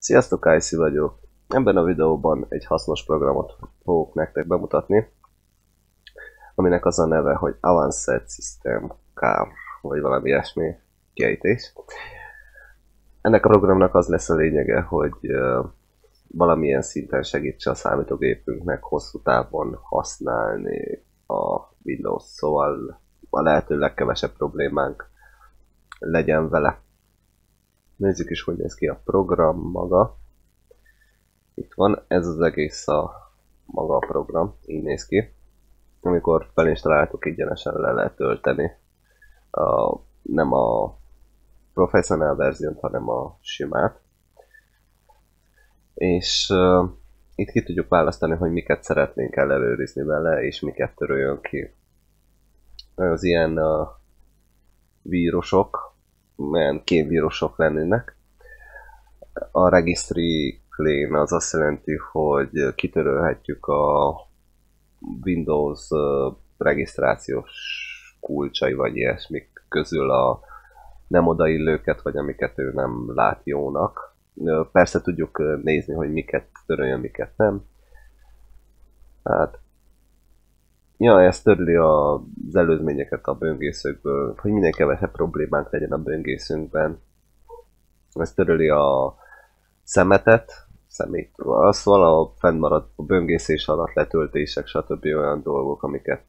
Sziasztok, IC vagyok. Ebben a videóban egy hasznos programot fogok nektek bemutatni, aminek az a neve, hogy Advanced System Car, vagy valami ilyesmi kiejtés. Ennek a programnak az lesz a lényege, hogy valamilyen szinten segítse a számítógépünknek hosszú távon használni a Windows, szóval a lehető legkevesebb problémánk legyen vele. Nézzük is, hogy néz ki a program maga. Itt van, ez az egész maga a program, így néz ki. Amikor felinstaláltuk, ingyenesen le lehet tölteni. Nem a professional verziót, hanem a simát. És itt ki tudjuk választani, hogy miket szeretnénk ellenőrizni vele, és miket töröljön ki. Az ilyen vírusok, ilyen kémvírusok lennének. A registry clean az azt jelenti, hogy kitörölhetjük a Windows regisztrációs kulcsai vagy ilyesmik közül a nem odaillőket, vagy amiket ő nem lát jónak. Persze tudjuk nézni, hogy miket töröljön, miket nem. Hát, ja, ez törli az előzményeket a böngészőkből, hogy minél kevesebb problémánk legyen a böngészőnkben. Ez töröli a szemetet, szóval a fennmaradt a böngészés alatt letöltések, stb. Olyan dolgok,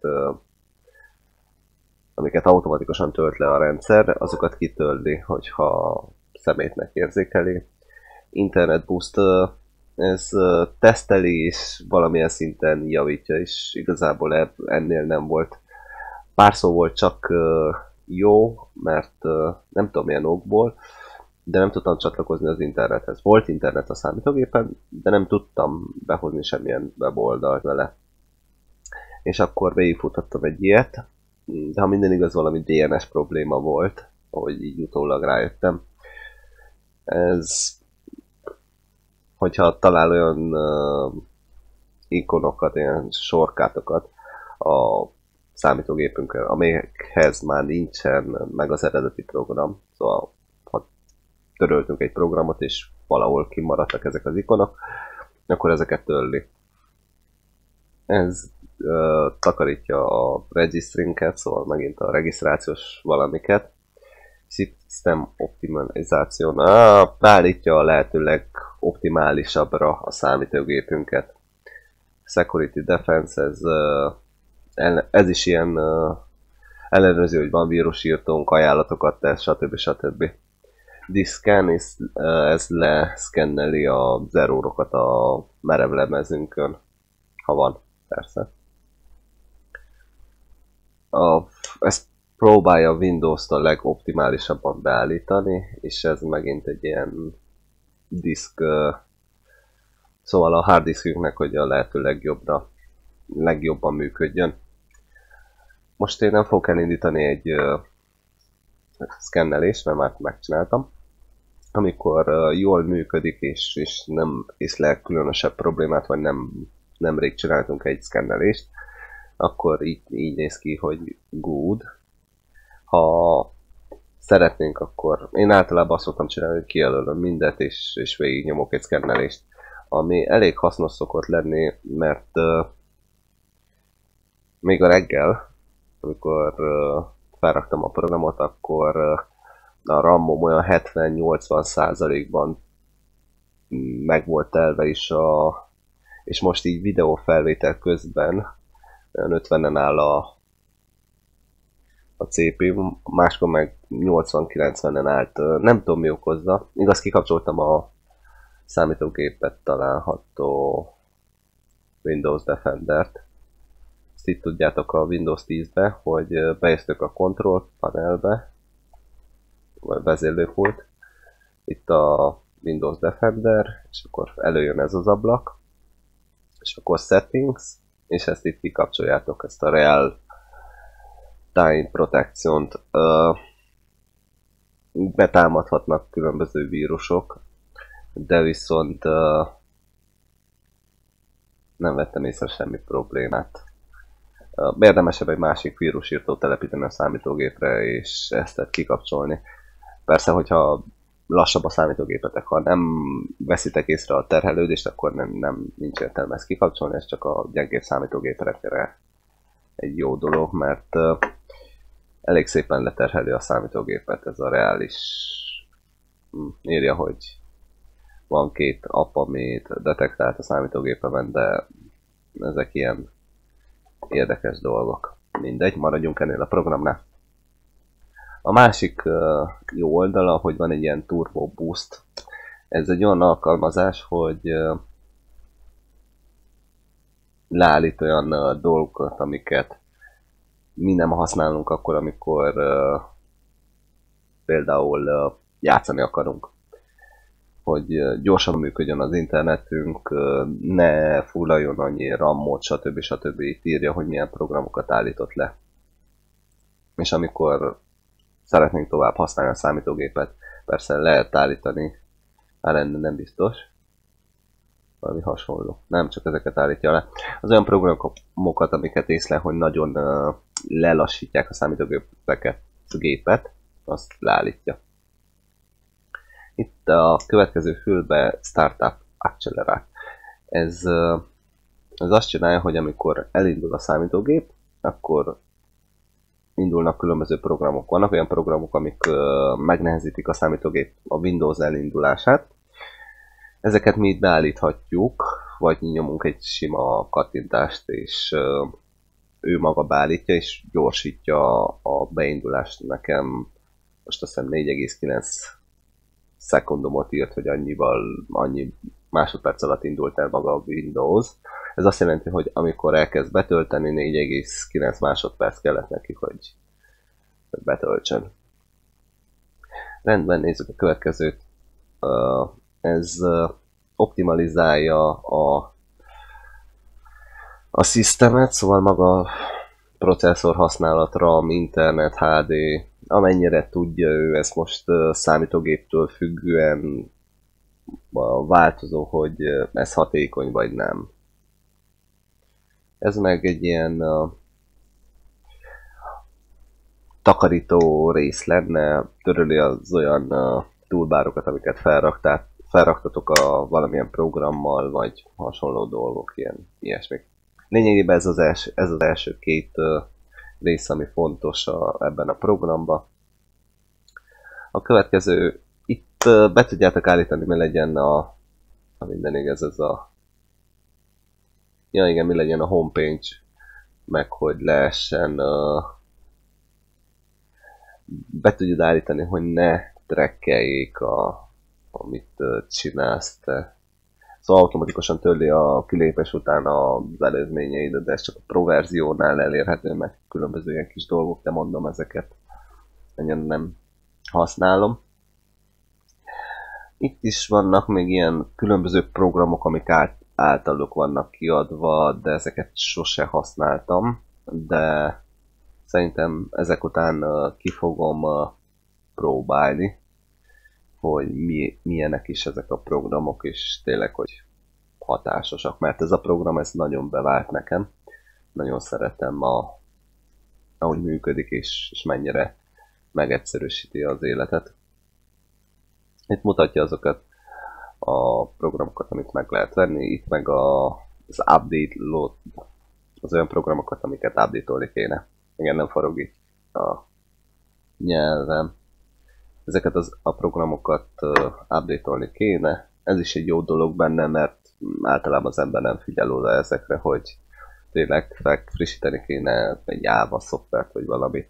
amiket automatikusan tölt le a rendszer, azokat kitörli, hogyha szemétnek érzékeli. Internet Boost, ez teszteli és valamilyen szinten javítja, és igazából ennél nem volt. Pár szó volt csak jó, mert nem tudom milyen okból, de nem tudtam csatlakozni az internethez. Volt internet a számítógépen, de nem tudtam behozni semmilyen weboldalt vele. És akkor végigfutottam egy ilyet, de ha minden igaz, valami DNS probléma volt, ahogy így utólag rájöttem. Ez, hogyha talál olyan ikonokat, ilyen sorkátokat a számítógépünkön, amelyekhez már nincsen meg az eredeti program, szóval töröltünk egy programot, és valahol kimaradtak ezek az ikonok, akkor ezeket törli. Ez takarítja a registrinket, szóval megint a regisztrációs valamiket. System optimalizáció, beállítja a lehetőleg optimálisabbra a számítógépünket. Security Defense, ez is ilyen ellenőrző, hogy van vírusírtónk, ajánlatokat tesz, stb. This scan ez leszkenneli az errorokat a merevlemezünkön, ha van, persze. Ezt próbálja a Windows-t a legoptimálisabban beállítani, és ez megint egy ilyen disk, szóval a hard diskünknek, hogy a lehető legjobban működjön. Most én nem fogok elindítani egy szkennelést, mert már megcsináltam. Amikor jól működik, és nem észlel különösebb problémát, vagy nemrég csináltunk egy szkennelést, akkor így néz ki, hogy good. Ha szeretnénk, akkor én általában azt szoktam csinálni, hogy kijelölöm mindet, és végignyomok egy szkennelést. Ami elég hasznos szokott lenni, mert még a reggel, amikor felraktam a programot, akkor a RAM-om olyan 70-80%-ban meg volt telve is, és most így videófelvétel közben olyan 50-en áll a CPU, máskor meg 80-90-en állt. Nem tudom mi okozza. Igaz, kikapcsoltam a számítógépet található Windows Defender-t. Ezt itt tudjátok a Windows 10-be, hogy bejöttök a Control panelbe, vagy vezérlőpult. Itt a Windows Defender, és akkor előjön ez az ablak, és akkor Settings, és ezt itt kikapcsoljátok, ezt a Real Time Protection-t. Betámadhatnak különböző vírusok, de viszont nem vettem észre semmi problémát. Érdemesebb egy másik vírusírtót telepíteni a számítógépre, és ezt kikapcsolni. Persze, hogyha lassabb a számítógépetek. Ha nem veszitek észre a terhelődést, akkor nincs értelme ezt kikapcsolni, ez csak a gyengébb számítógépekre egy jó dolog, mert elég szépen leterheli a számítógépet, ez a reális. Írja, hogy van 2 app, amit detektált a számítógépemen, de ezek ilyen érdekes dolgok. Mindegy, maradjunk ennél a programnál. A másik jó oldala, hogy van egy ilyen Turbo Boost. Ez egy olyan alkalmazás, hogy leállít olyan dolgokat, amiket mi nem használunk akkor, amikor például játszani akarunk. Hogy gyorsan működjön az internetünk, ne fullaljon annyi RAM-ot, stb. Itt írja, hogy milyen programokat állított le. És amikor szeretnénk tovább használni a számítógépet, persze lehet állítani, nem biztos, valami hasonló. Nem csak ezeket állítja le. Az olyan programokat, amiket észlel, hogy nagyon lelassítják a számítógépet, azt leállítja. Itt a következő fülbe Startup Accelerate. Ez azt csinálja, hogy amikor elindul a számítógép, akkor indulnak különböző programok. Vannak olyan programok, amik megnehezítik a számítógép a Windows elindulását. Ezeket mi itt beállíthatjuk, vagy nyomunk egy sima kattintást, és ő maga beállítja, és gyorsítja a beindulást. Nekem most azt hiszem 4,9 szekundumot írt, hogy annyi másodperc alatt indult el maga a Windows. Ez azt jelenti, hogy amikor elkezd betölteni, 4,9 másodperc kellett neki, hogy betöltsön. Rendben, nézzük a következőt. Ez optimalizálja a szisztemet, szóval maga a processzor használat, RAM, internet, HD, amennyire tudja ő, ezt most számítógéptől függően változó, hogy ez hatékony vagy nem. Ez meg egy ilyen takarító rész lenne, töröli az olyan toolbarokat, amiket felraktatok a valamilyen programmal, vagy hasonló dolgok, ilyesmik. Lényegében ez az első 2 rész, ami fontos ebben a programban. A következő, itt be tudjátok állítani, mi legyen a minden igaz, ez a mi legyen a homepage, meg hogy lehessen be tudjad állítani, hogy ne trackeljék amit csinálsz te. Szóval automatikusan törli a kilépés után az előzményeidet, de ez csak a Pro verziónál elérhető, meg különböző ilyen kis dolgok, de mondom, ezeket nem használom. Itt is vannak még ilyen különböző programok, amik általuk vannak kiadva, de ezeket sose használtam, de szerintem ezek után ki fogom próbálni, hogy milyenek is ezek a programok, és tényleg, hogy hatásosak, mert ez a program ez nagyon bevált nekem. Nagyon szeretem, ahogy működik, és mennyire megegyszerűsíti az életet. Itt mutatja azokat a programokat, amit meg lehet venni, itt meg az update load, az olyan programokat, amiket update-olni kéne. Igen, nem forog itt a nyelvem. Ezeket a programokat update-olni kéne. Ez is egy jó dolog benne, mert általában az ember nem figyel oda ezekre, hogy tényleg frissíteni kéne egy Java szoftvert, vagy valamit.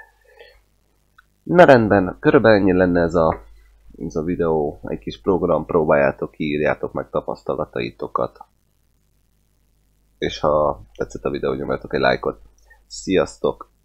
Na rendben, körülbelül ennyi lenne ez a videó, egy kis program, próbáljátok ki, írjátok meg tapasztalataitokat. És ha tetszett a videó, nyomjatok egy lájkot. Sziasztok!